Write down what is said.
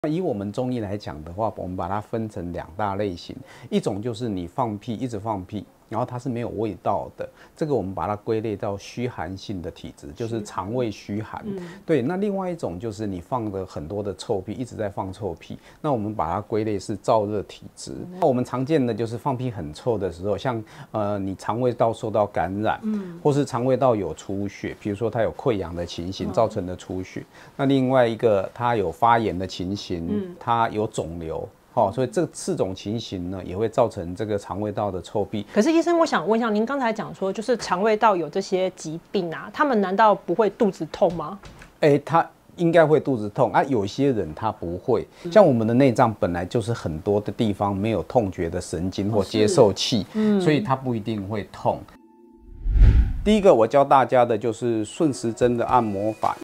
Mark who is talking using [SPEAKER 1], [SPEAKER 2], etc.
[SPEAKER 1] 以我们中医来讲的话，我们把它分成2大类型，一种就是你放屁一直放屁，然后它是没有味道的，这个我们把它归类到虚寒性的体质，就是肠胃虚寒。对，那另外一种就是你放了很多的臭屁，一直在放臭屁，那我们把它归类是燥热体质。那我们常见的就是放屁很臭的时候，像你肠胃道受到感染，或是肠胃道有出血，比如说它有溃疡的情形造成的出血。那另外一个它有发炎的情形。它有肿瘤，所以这4种情形呢，也会造成这个肠胃道的臭屁。
[SPEAKER 2] 可是医生，我想问一下，您刚才讲说，就是肠胃道有这些疾病啊，他们难道不会肚子痛吗？
[SPEAKER 1] 他应该会肚子痛啊，有些人他不会。像我们的内脏本来就是很多的地方没有痛觉的神经或接受器，所以它不一定会痛。第一个我教大家的就是顺时针的按摩法。